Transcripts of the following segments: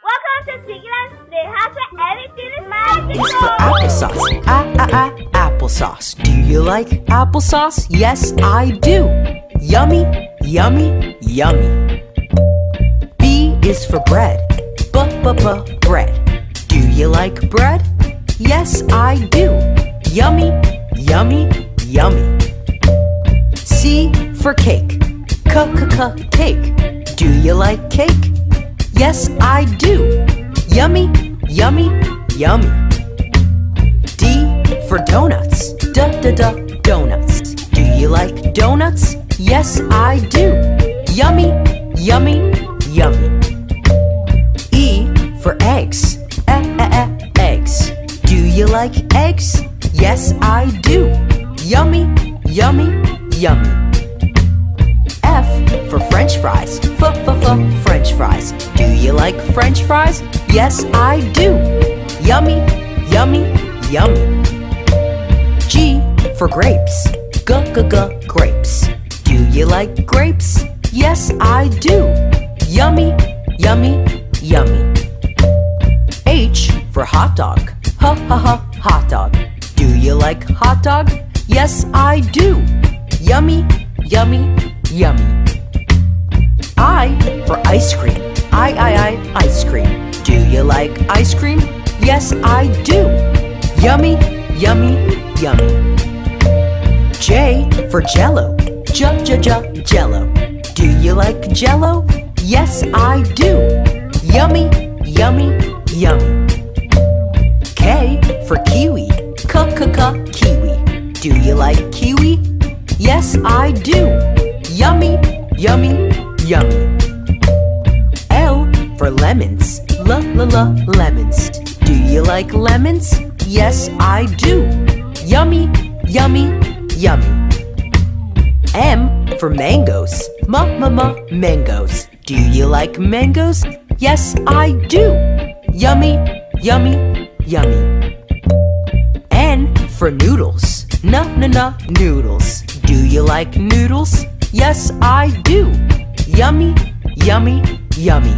Welcome to Tigran. They have everything is magical. It's for applesauce. Applesauce. Do you like applesauce? Yes, I do. Yummy, yummy, yummy. B is for bread. Bread. Do you like bread? Yes, I do. Yummy, yummy, yummy. C for cake. Cake. Do you like cake? Yes, I do. Yummy, yummy, yummy. D for donuts. Donuts. Do you like donuts? Yes, I do. Yummy, yummy, yummy. E for eggs. Eggs. Do you like eggs? Yes, I do. Yummy, yummy, yummy. F for French fries. French fries. Do you like French fries? Yes, I do. Yummy, yummy, yummy. G for grapes. Grapes. Do you like grapes? Yes, I do. Yummy, yummy, yummy. H for hot dog. Hot dog. Do you like hot dog? Yes, I do. Yummy, yummy, yummy. I for ice cream. Ice cream. Do you like ice cream? Yes, I do. Yummy, yummy, yummy. J for jello. Jello. Do you like jello? Yes, I do. Yummy, yummy, yummy. K for kiwi. Kiwi. Do you like kiwi? Yes, I do. Yummy, yummy, yummy. L for lemons. Lemons. Do you like lemons? Yes, I do. Yummy, yummy, yummy. M for mangoes. Mangoes. Do you like mangoes? Yes, I do. Yummy, yummy, yummy. N for noodles. Noodles. Do you like noodles? Yes, I do. Yummy, yummy, yummy.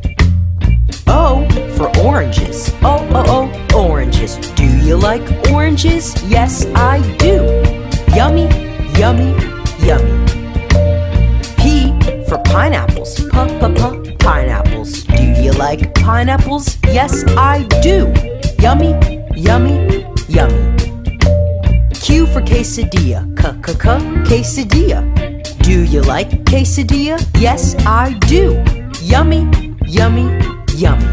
O for oranges. Oranges. Do you like oranges? Yes, I do. Yummy, yummy, yummy. P for pineapples. Pineapples. Do you like pineapples? Yes, I do. Yummy, yummy, yummy. Q for quesadilla. Quesadilla. Do you like quesadilla? Yes, I do. Yummy, yummy, yummy.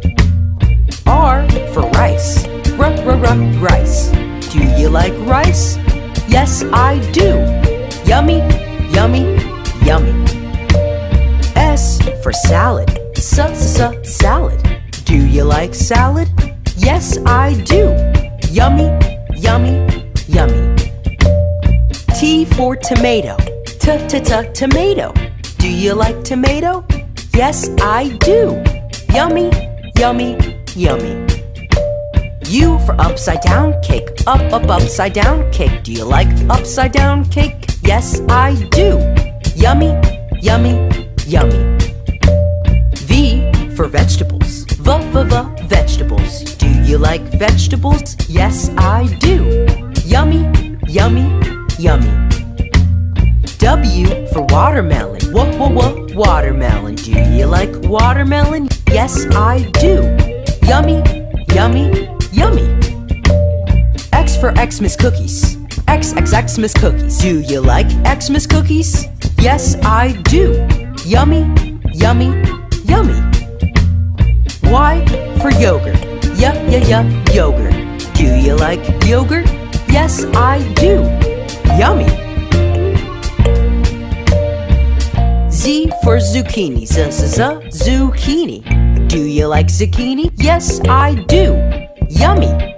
R for rice. Rice. Do you like rice? Yes, I do. Yummy, yummy, yummy. S for salad. Salad. Do you like salad? Yes, I do. Yummy, yummy, yummy. T for tomato. Tomato. Do you like tomato? Yes, I do. Yummy, yummy, yummy. U for upside down cake. Upside down cake. Do you like upside down cake? Yes, I do. Yummy, yummy, yummy. V for vegetables. Vegetables. Do you like vegetables? Yes, I do. Yummy, yummy, yummy. W for watermelon. Watermelon. Do you like watermelon? Yes, I do. Yummy, yummy, yummy. X for Xmas cookies. Xmas cookies. Do you like Xmas cookies? Yes, I do. Yummy, yummy, yummy. Y for yogurt. Yogurt. Do you like yogurt? Yes, I do. Yummy. Z for zucchini. Zucchini. Do you like zucchini? Yes, I do. Yummy.